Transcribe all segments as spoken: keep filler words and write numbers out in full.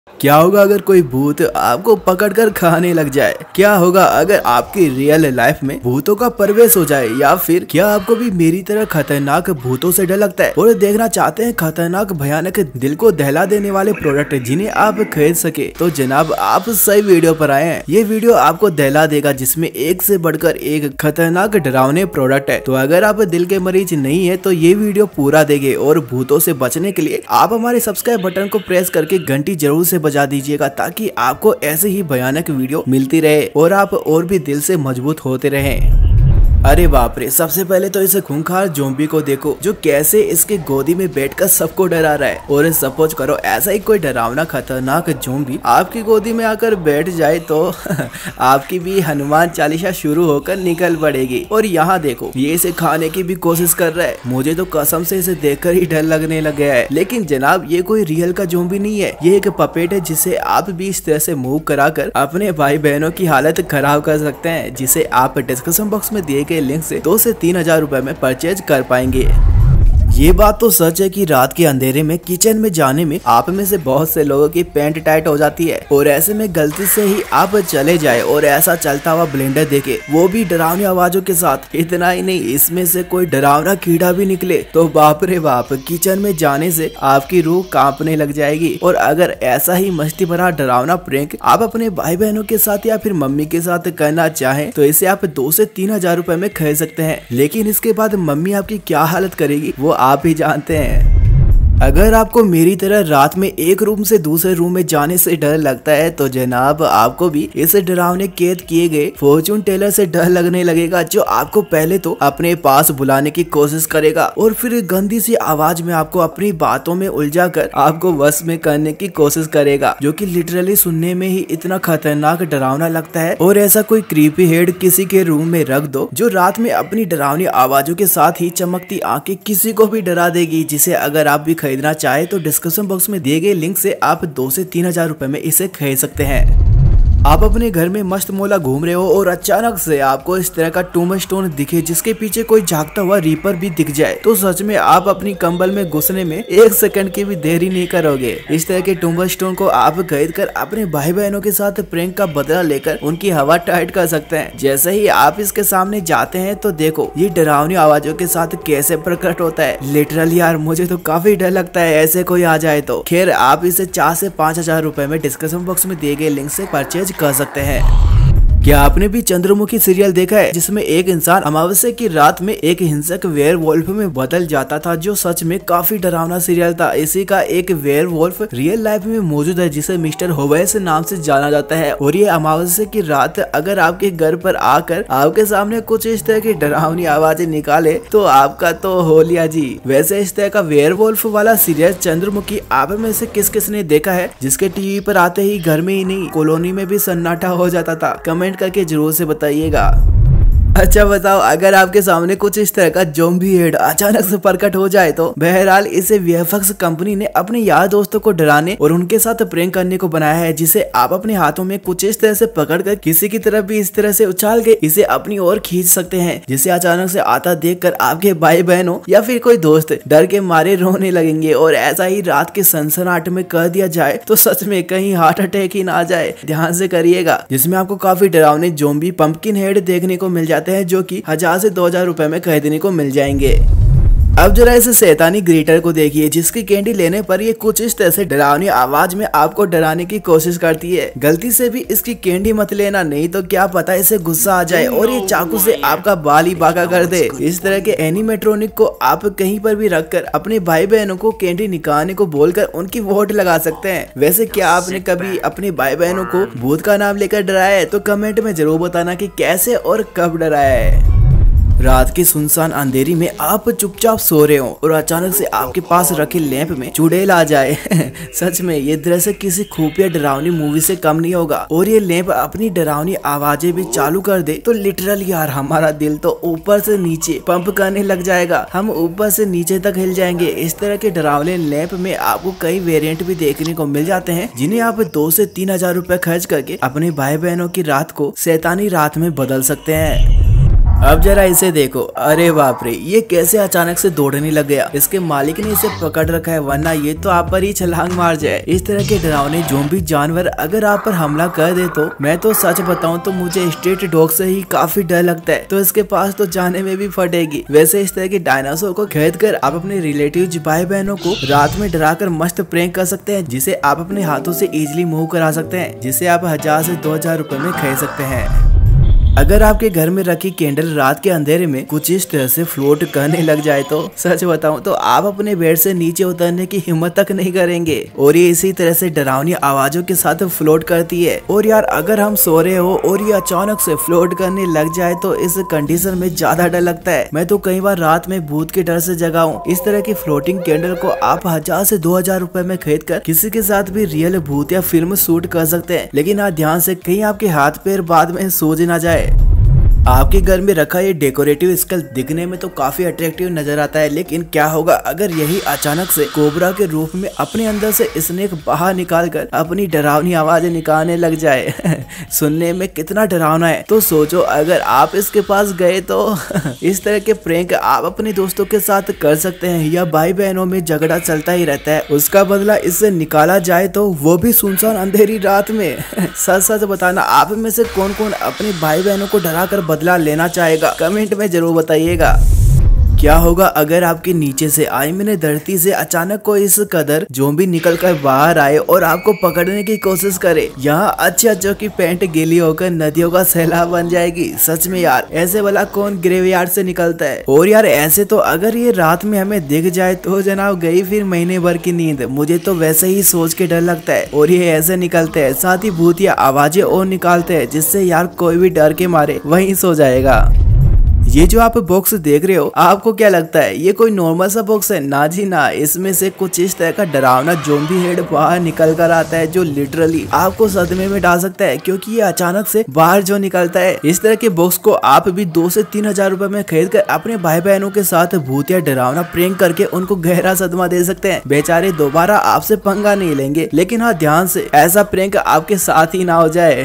क्या होगा अगर कोई भूत आपको पकड़कर खाने लग जाए? क्या होगा अगर आपकी रियल लाइफ में भूतों का प्रवेश हो जाए? या फिर क्या आपको भी मेरी तरह खतरनाक भूतों से डर लगता है और देखना चाहते हैं खतरनाक भयानक दिल को दहला देने वाले प्रोडक्ट जिन्हें आप खरीद सके? तो जनाब आप सही वीडियो पर आए हैं। ये वीडियो आपको दहला देगा जिसमें एक से बढ़कर एक खतरनाक डरावने प्रोडक्ट है। तो अगर आप दिल के मरीज नहीं है तो ये वीडियो पूरा देखे और भूतों से बचने के लिए आप हमारे सब्सक्राइब बटन को प्रेस करके घंटी जरूर से बजा दीजिएगा ताकि आपको ऐसे ही भयानक वीडियो मिलती रहे और आप और भी दिल से मजबूत होते रहें। अरे बाप रे, सबसे पहले तो इस खूंखार ज़ॉम्बी को देखो जो कैसे इसके गोदी में बैठकर सबको डरा रहा है। और सपोज करो ऐसा ही कोई डरावना खतरनाक ज़ॉम्बी आपकी गोदी में आकर बैठ जाए तो आपकी भी हनुमान चालीसा शुरू होकर निकल पड़ेगी। और यहाँ देखो ये इसे खाने की भी कोशिश कर रहा है। मुझे तो कसम से इसे देखकर ही डर लगने लग गया है। लेकिन जनाब ये कोई रियल का ज़ॉम्बी नहीं है, ये एक पपेट है जिसे आप भी इस तरह से मूव कराकर अपने भाई बहनों की हालत खराब कर सकते हैं, जिसे आप डिस्क्रिप्शन बॉक्स में दिए के लिंक से दो से तीन हजार रुपए में परचेज कर पाएंगे। ये बात तो सच है कि रात के अंधेरे में किचन में जाने में आप में से बहुत से लोगों की पैंट टाइट हो जाती है और ऐसे में गलती से ही आप चले जाए और ऐसा चलता हुआ ब्लेंडर देखे, वो भी डरावनी आवाजों के साथ। इतना ही नहीं, इसमें से कोई डरावना कीड़ा भी निकले तो बाप रे बाप, किचन में जाने से आपकी रूह कांपने लग जाएगी। और अगर ऐसा ही मस्ती भरा डरावना प्रैंक आप अपने भाई बहनों के साथ या फिर मम्मी के साथ करना चाहें तो इसे आप दो से तीन हजार रुपए में खरीद सकते हैं। लेकिन इसके बाद मम्मी आपकी क्या हालत करेगी वो आप ही जानते हैं। अगर आपको मेरी तरह रात में एक रूम से दूसरे रूम में जाने से डर लगता है तो जनाब आपको भी इस डरावने कैद किए गए फॉर्चून टेलर से डर लगने लगेगा, जो आपको पहले तो अपने पास बुलाने की कोशिश करेगा और फिर गंदी सी आवाज में आपको अपनी बातों में उलझा कर आपको वश में करने की कोशिश करेगा, जो कि लिटरली सुनने में ही इतना खतरनाक डरावना लगता है। और ऐसा कोई क्रीपी हेड किसी के रूम में रख दो जो रात में अपनी डरावनी आवाजों के साथ ही चमकती आंखें किसी को भी डरा देगी, जिसे अगर आप भी खरीदना चाहे तो डिस्क्रिप्शन बॉक्स में दिए गए लिंक से आप दो से तीन हजार रुपए में इसे खरीद सकते हैं। आप अपने घर में मस्त मौला घूम रहे हो और अचानक से आपको इस तरह का टूम स्टोन दिखे जिसके पीछे कोई झांकता हुआ रीपर भी दिख जाए तो सच में आप अपनी कंबल में घुसने में एक सेकंड की भी देरी नहीं करोगे। इस तरह के टूम स्टोन को आप खरीद कर अपने भाई बहनों के साथ प्रैंक का बदला लेकर उनकी हवा टाइट कर सकते हैं। जैसे ही आप इसके सामने जाते हैं तो देखो ये डरावनी आवाजों के साथ कैसे प्रकट होता है। लिटरली यार मुझे तो काफी डर लगता है ऐसे कोई आ जाए तो। खैर आप इसे चार से पाँच हजार रुपए में डिस्क्रिप्शन बॉक्स में दिए गए लिंक से परचेज कर सकते हैं। क्या आपने भी चंद्रमुखी सीरियल देखा है जिसमें एक इंसान अमावस्या की रात में एक हिंसक वेयरवुल्फ में बदल जाता था, जो सच में काफी डरावना सीरियल था। इसी का एक वेयरवुल्फ रियल लाइफ में मौजूद है जिसे मिस्टर होवेस नाम से जाना जाता है। और ये अमावस्या की रात अगर आपके घर पर आकर आपके सामने कुछ इस तरह की डरावनी आवाजें निकाले तो आपका तो हो लिया जी। वैसे इस तरह का वेयरवुल्फ वाला सीरियल चंद्रमुखी आप में से किस किस ने देखा है, जिसके टीवी पर आते ही घर में ही नहीं कॉलोनी में भी सन्नाटा हो जाता था? कमेंट करके जरूर से बताइएगा। अच्छा बताओ, अगर आपके सामने कुछ इस तरह का ज़ॉम्बी हेड अचानक से प्रकट हो जाए तो? बहरहाल इसे वीएफएक्स कंपनी ने अपने यार दोस्तों को डराने और उनके साथ प्रैंक करने को बनाया है, जिसे आप अपने हाथों में कुछ इस तरह से पकड़कर किसी की तरफ भी इस तरह से उछाल के इसे अपनी ओर खींच सकते हैं, जिसे अचानक से आता देखकर आपके भाई बहनों या फिर कोई दोस्त डर के मारे रोने लगेंगे। और ऐसा ही रात के सनसनाहट में कर दिया जाए तो सच में कहीं हार्ट अटैक ही ना आ जाए। ध्यान से करिएगा, जिसमें आपको काफी डरावने ज़ॉम्बी पंपकिन हेड देखने को मिल जाते हैं, जो कि हजार से दो हजार रुपए में खरीदने को मिल जाएंगे। अब जरा इस शैतानी ग्रीटर को देखिए जिसकी कैंडी लेने पर ये कुछ इस तरह से डरावनी आवाज में आपको डराने की कोशिश करती है। गलती से भी इसकी कैंडी मत लेना, नहीं तो क्या पता इसे गुस्सा आ जाए और ये चाकू से आपका बाल ही बाका कर दे। इस तरह के एनिमेट्रोनिक को आप कहीं पर भी रखकर अपने भाई बहनों को कैंडी निकालने को बोलकर उनकी वोट लगा सकते हैं। वैसे क्या आपने कभी अपने भाई बहनों को भूत का नाम लेकर डराया है? तो कमेंट में जरूर बताना कि कैसे और कब डराया है। रात की सुनसान अंधेरी में आप चुपचाप सो रहे हो और अचानक से आपके पास रखे लैंप में चुड़ैल आ जाए सच में ये दृश्य किसी खुफिया डरावनी मूवी से कम नहीं होगा। और ये लैंप अपनी डरावनी आवाजें भी चालू कर दे तो लिटरली यार हमारा दिल तो ऊपर से नीचे पंप करने लग जाएगा, हम ऊपर से नीचे तक हिल जाएंगे। इस तरह के डरावने लैंप में आपको कई वेरिएंट भी देखने को मिल जाते हैं, जिन्हें आप दो से तीन हजार रुपए खर्च करके अपने भाई बहनों की रात को शैतानी रात में बदल सकते हैं। अब जरा इसे देखो, अरे बाप रे, ये कैसे अचानक से दौड़ने लग गया। इसके मालिक ने इसे पकड़ रखा है, वरना ये तो आप पर ही छलांग मार जाए। इस तरह के डरावने ज़ॉम्बी जानवर अगर आप पर हमला कर दे तो मैं तो सच बताऊं तो मुझे स्ट्रीट डॉग से ही काफी डर लगता है, तो इसके पास तो जाने में भी फटेगी। वैसे इस तरह के डायनासोर को खरीद कर आप अपने रिलेटिव भाई बहनों को रात में डरा कर मस्त प्रैंक कर सकते हैं, जिसे आप अपने हाथों से इजिली मूव करा सकते हैं, जिसे आप हजार से दो हजार रूपए में खरीद सकते हैं। अगर आपके घर में रखी कैंडल रात के अंधेरे में कुछ इस तरह से फ्लोट करने लग जाए तो सच बताऊं तो आप अपने बेड से नीचे उतरने की हिम्मत तक नहीं करेंगे। और ये इसी तरह से डरावनी आवाजों के साथ फ्लोट करती है। और यार अगर हम सो रहे हो और ये अचानक से फ्लोट करने लग जाए तो इस कंडीशन में ज्यादा डर लगता है। मैं तो कई बार रात में भूत के डर से जगा हूँ। इस तरह की फ्लोटिंग कैंडल को आप हजार से दो हजार रूपए में खरीद कर किसी के साथ भी रियल भूत या फिल्म शूट कर सकते हैं। लेकिन हाँ, ध्यान से कहीं आपके हाथ पैर बाद में सूज ना जाए। आपके घर में रखा ये डेकोरेटिव स्कल दिखने में तो काफी अट्रैक्टिव नजर आता है, लेकिन क्या होगा अगर यही अचानक से कोबरा के रूप में अपने अंदर से स्नेक बाहर निकालकर अपनी डरावनी आवाज निकालने लग जाए। सुनने में कितना डरावना है। तो सोचो अगर आप इसके पास गए तो इस तरह के प्रैंक आप अपने दोस्तों के साथ कर सकते हैं, या भाई बहनों में झगड़ा चलता ही रहता है, उसका बदला इससे निकाला जाए तो वो भी सुनसान अंधेरी रात में। सच सच बताना, आप में से कौन कौन अपने भाई बहनों को डरा कर बदला लेना चाहेगा, कमेंट में जरूर बताइएगा। क्या होगा अगर आपके नीचे से आई मैंने धरती से अचानक कोई इस कदर ज़ॉम्बी निकल कर बाहर आए और आपको पकड़ने की कोशिश करे। यहाँ अच्छे अच्छों की पैंट गीली होकर नदियों का सैलाब बन जाएगी। सच में यार, ऐसे वाला कौन ग्रेवयार्ड से निकलता है। और यार ऐसे तो अगर ये रात में हमें दिख जाए तो जनाब गई फिर महीने भर की नींद। मुझे तो वैसे ही सोच के डर लगता है। और ये ऐसे निकलते हैं, साथ ही भूतिया आवाजें और निकालते हैं, जिससे यार कोई भी डर के मारे वहीं सो जाएगा। ये जो आप बॉक्स देख रहे हो, आपको क्या लगता है ये कोई नॉर्मल सा बॉक्स है? ना जी ना, इसमें से कुछ इस तरह का डरावना ज़ॉम्बी हेड बाहर निकल कर आता है, जो लिटरली आपको सदमे में डाल सकता है, क्योंकि ये अचानक से बाहर जो निकलता है। इस तरह के बॉक्स को आप भी दो से तीन हजार रूपए में खरीद कर अपने भाई बहनों के साथ भूतिया डरावना प्रैंक करके उनको गहरा सदमा दे सकते हैं। बेचारे दोबारा आपसे पंगा नहीं लेंगे। लेकिन हाँ, ध्यान से ऐसा प्रैंक आपके साथ ही ना हो जाए।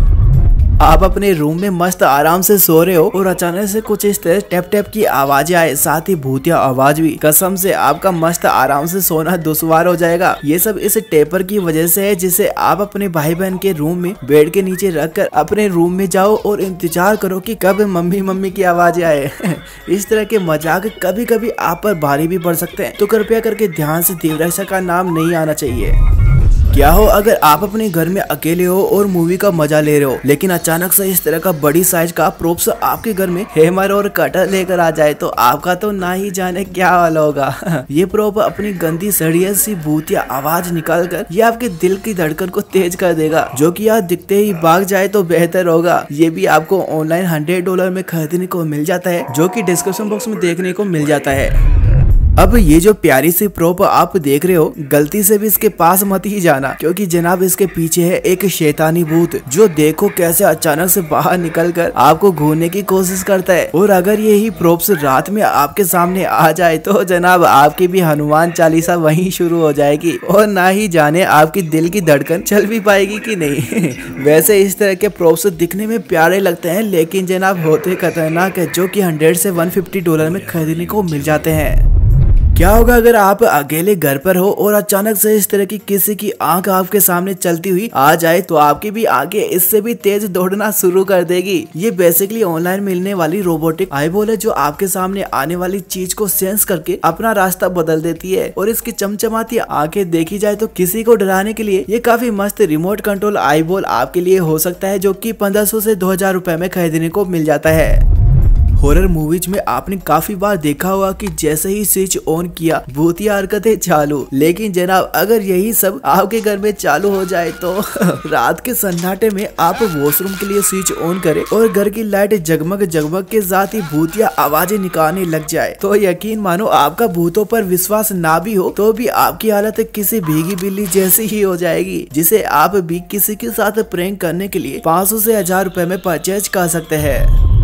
आप अपने रूम में मस्त आराम से सो रहे हो और अचानक से कुछ इस तरह टैप टैप की आवाजें आए, साथ ही भूतिया आवाज भी। कसम से आपका मस्त आराम से सोना दुश्वार हो जाएगा। ये सब इस टेपर की वजह से है, जिसे आप अपने भाई बहन के रूम में बेड के नीचे रख कर अपने रूम में जाओ और इंतजार करो कि कब मम्मी मम्मी की आवाज आए। इस तरह के मजाक कभी कभी आप पर भारी भी पड़ सकते हैं, तो कृपया करके ध्यान से देवराशा का नाम नहीं आना चाहिए। क्या हो अगर आप अपने घर में अकेले हो और मूवी का मजा ले रहे हो, लेकिन अचानक से इस तरह का बड़ी साइज का प्रोप्स आपके घर में हैमर और कटर लेकर आ जाए, तो आपका तो ना ही जाने क्या हाल होगा। ये प्रोप अपनी गंदी सड़िया सी भूतिया आवाज निकाल कर ये आपके दिल की धड़कन को तेज कर देगा, जो कि आप दिखते ही भाग जाए तो बेहतर होगा। ये भी आपको ऑनलाइन हंड्रेड डॉलर में खरीदने को मिल जाता है, जो कि डिस्क्रिप्शन बॉक्स में देखने को मिल जाता है। अब ये जो प्यारी सी प्रोप आप देख रहे हो, गलती से भी इसके पास मत ही जाना, क्योंकि जनाब इसके पीछे है एक शैतानी भूत, जो देखो कैसे अचानक से बाहर निकलकर आपको घूरने की कोशिश करता है। और अगर यही प्रोप्स रात में आपके सामने आ जाए तो जनाब आपकी भी हनुमान चालीसा वहीं शुरू हो जाएगी, और ना ही जाने आपकी दिल की धड़कन चल भी पाएगी कि नहीं। वैसे इस तरह के प्रोप्स दिखने में प्यारे लगते हैं, लेकिन जनाब होते खतरनाक है, जो कि हंड्रेड से वन फिफ्टी डॉलर में खरीदने को मिल जाते हैं। क्या होगा अगर आप अकेले घर पर हो और अचानक से इस तरह की किसी की आंख आपके सामने चलती हुई आ जाए, तो आपकी भी आंखें इससे भी तेज दौड़ना शुरू कर देगी। ये बेसिकली ऑनलाइन मिलने वाली रोबोटिक आईबॉल है, जो आपके सामने आने वाली चीज को सेंस करके अपना रास्ता बदल देती है। और इसकी चमचमाती आंखें देखी जाए तो किसी को डराने के लिए ये काफी मस्त रिमोट कंट्रोल आईबॉल आपके लिए हो सकता है, जो की पंद्रह सौ से दो हजार रूपए में खरीदने को मिल जाता है। हॉरर मूवीज में आपने काफी बार देखा होगा कि जैसे ही स्विच ऑन किया भूतिया हरकतें चालू, लेकिन जनाब अगर यही सब आपके घर में चालू हो जाए तो रात के सन्नाटे में आप वॉशरूम के लिए स्विच ऑन करें और घर की लाइट जगमग जगमग के साथ ही भूतिया आवाजें निकालने लग जाए, तो यकीन मानो आपका भूतों पर विश्वास ना भी हो तो भी आपकी हालत किसी भीगी बिल्ली जैसी ही हो जाएगी, जिसे आप भी किसी के साथ प्रैंक करने के लिए पाँच सौ से हजार रुपए में परचेज कर सकते हैं।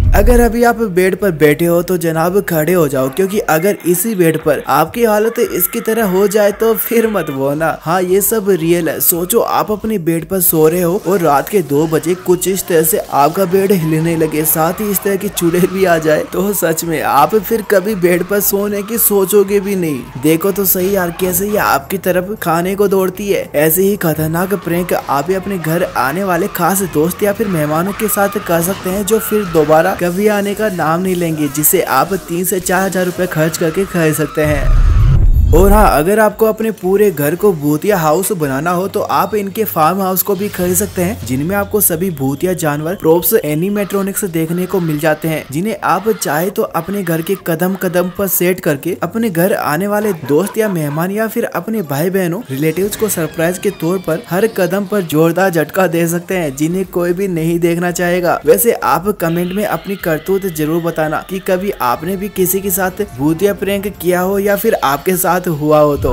अगर अभी आप बेड पर बैठे हो तो जनाब खड़े हो जाओ, क्योंकि अगर इसी बेड पर आपकी हालत इसकी तरह हो जाए तो फिर मत बोलना। हाँ, ये सब रियल है। सोचो आप अपने बेड पर सो रहे हो और रात के दो बजे कुछ इस तरह से आपका बेड हिलने लगे, साथ ही इस तरह की चुड़ैल भी आ जाए, तो सच में आप फिर कभी बेड पर सोने की सोचोगे भी नहीं। देखो तो सही यार, कैसे ये आपकी तरफ खाने को दौड़ती है। ऐसे ही खतरनाक प्रैंक आप भी अपने घर आने वाले खास दोस्त या फिर मेहमानों के साथ कर सकते हैं, जो फिर दोबारा कभी आने का नाम नहीं लेंगे, जिसे आप तीन से चार हजार रुपए खर्च करके खरीद सकते हैं। और हाँ, अगर आपको अपने पूरे घर को भूतिया हाउस बनाना हो तो आप इनके फार्म हाउस को भी खरीद सकते हैं, जिनमें आपको सभी भूतिया जानवर, प्रोप्स, एनिमेट्रॉनिक्स देखने को मिल जाते हैं, जिन्हें आप चाहे तो अपने घर के कदम कदम पर सेट करके अपने घर आने वाले दोस्त या मेहमान या फिर अपने भाई बहनों, रिलेटिव्स को सरप्राइज के तौर पर हर कदम पर जोरदार झटका दे सकते हैं, जिन्हें कोई भी नहीं देखना चाहेगा। वैसे आप कमेंट में अपनी करतूत जरूर बताना कि कभी आपने भी किसी के साथ भूतिया प्रैंक किया हो या फिर आपके साथ हुआ हो। तो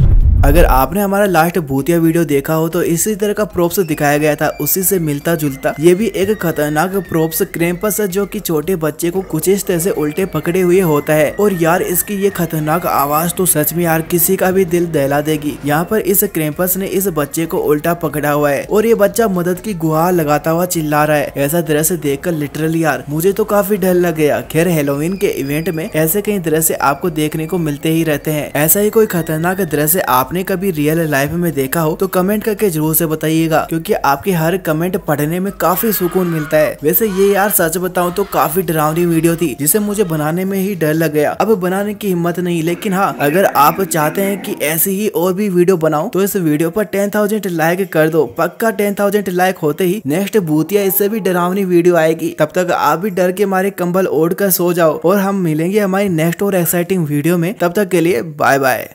अगर आपने हमारा लास्ट भूतिया वीडियो देखा हो तो इसी तरह का प्रोप्स दिखाया गया था, उसी से मिलता जुलता ये भी एक खतरनाक प्रोप्स क्रैम्पस है, जो कि छोटे बच्चे को कुछ इस तरह से उल्टे पकड़े हुए होता है। और यार इसकी ये खतरनाक आवाज तो सच में यार किसी का भी दिल दहला देगी। यहाँ पर इस क्रैम्पस ने इस बच्चे को उल्टा पकड़ा हुआ है और ये बच्चा मदद की गुहार लगाता हुआ चिल्ला रहा है। ऐसा दृश्य देखकर लिटरली यार मुझे तो काफी डर लग गया। खैर, हैलोवीन के इवेंट में ऐसे कई दृश्य आपको देखने को मिलते ही रहते हैं। ऐसा ही कोई खतरनाक दृश्य आपने कभी रियल लाइफ में देखा हो तो कमेंट करके जरूर से बताइएगा, क्योंकि आपके हर कमेंट पढ़ने में काफी सुकून मिलता है। वैसे ये यार सच बताऊं तो काफी डरावनी वीडियो थी, जिसे मुझे बनाने में ही डर लग गया। अब बनाने की हिम्मत नहीं, लेकिन हाँ, अगर आप चाहते हैं कि ऐसी ही और भी वीडियो बनाऊं तो इस वीडियो पर टेन थाउजेंड लाइक कर दो। पक्का टेन थाउजेंड लाइक होते ही नेक्स्ट भूतिया इससे भी डरावनी वीडियो आएगी। तब तक आप भी डर के मारे कंबल ओढ़ कर सो जाओ और हम मिलेंगे हमारी नेक्स्ट और एक्साइटिंग वीडियो में। तब तक के लिए बाय बाय।